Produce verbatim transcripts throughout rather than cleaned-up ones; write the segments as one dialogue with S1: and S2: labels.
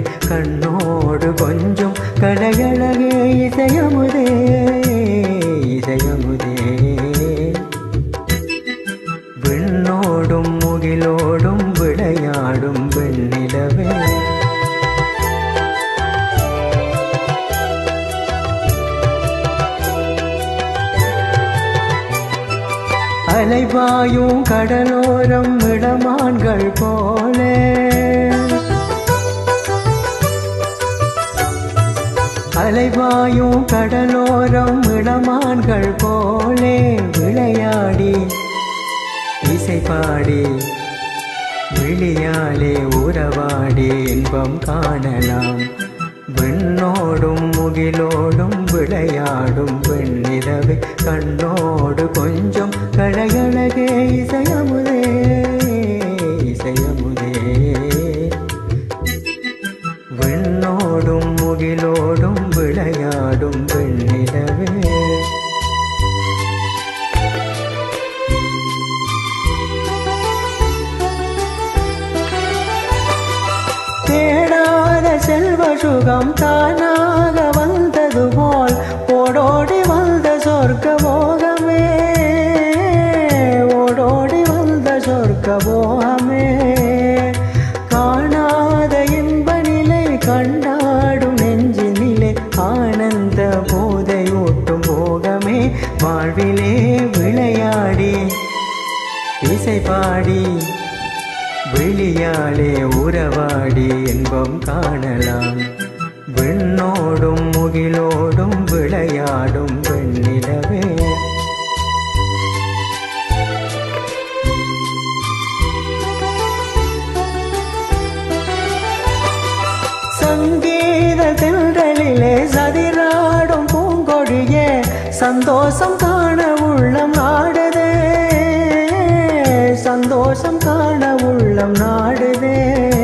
S1: கண்ணோடு கொஞ்சம் கலையழகே இசையமுதே இசையமுதே விண்ணோடும் முகிலோடும் விளையாடும் வெண்ணிலவே அலைபாயும் கடலோரம் இளமான்கள் போலே அலைபாயும் கடலோரம் இளமான்கள் போலே விளையாடி இசை பாடி விழியாலே உறவாடி இன்பம் காணலாம் விண்ணோடும் முகிலோடும் விளையாடும் வெண்ணிலவே கண்ணோடு கொஞ்சம் கலையழகே இசையமுதே இசையமுதே விண்ணோடும் முகிலோடும் விளையாடும் வெண்ணிலவே தேடாத செல்வ சுகம் தானாக வந்தது போல் ஓடோடி வந்த சொர்க்க போகமே ஓடோடி வந்த சொர்க்க போகமே காணாத இன்ப நிலை கண்டாடும் நெஞ்சு நிலை ஆனந்த போதையூட்டும் போகமே வாழ்விலே விளையாடி இசை பாடி விழியாலே உறவாடி இன்பம் காணலாம் விண்ணோடும் முகிலோடும் விளையாடும் வெண்ணிலவே சங்கீத திண்டலிலே சதிராடும் பூங்கொடியே சந்தோஷம் காண உள்ளம் நாடுதே சந்தோஷம் காண உள்ளம் நாடுதே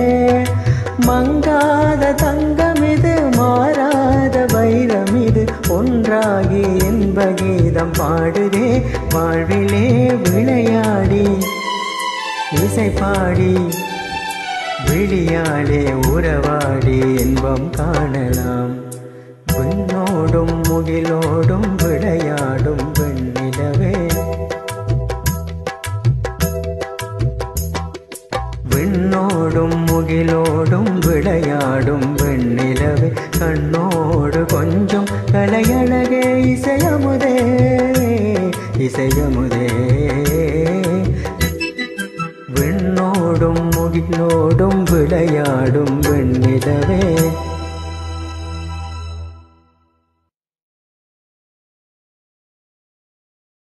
S1: மங்காத தங்கமிது மாறாத வைரமிது ஒன்றாகி என்ப கீதம் பாடுதே வாழ்விலே விளையாடி இசை பாடி விழியாலே உறவாடி இன்பம் காணலாம் விண்ணோடும் முகிலோடும் விளையாடும் வெண்ணிலவே விண்ணோடும் முகிலோடும் விளையாடும் வெண்ணிலவே கண்ணோடு கொஞ்சம் கலையழகே இசையமுதே இசையமுதே விண்ணோடும் முகிலோடும் விளையாடும் வெண்ணிலவே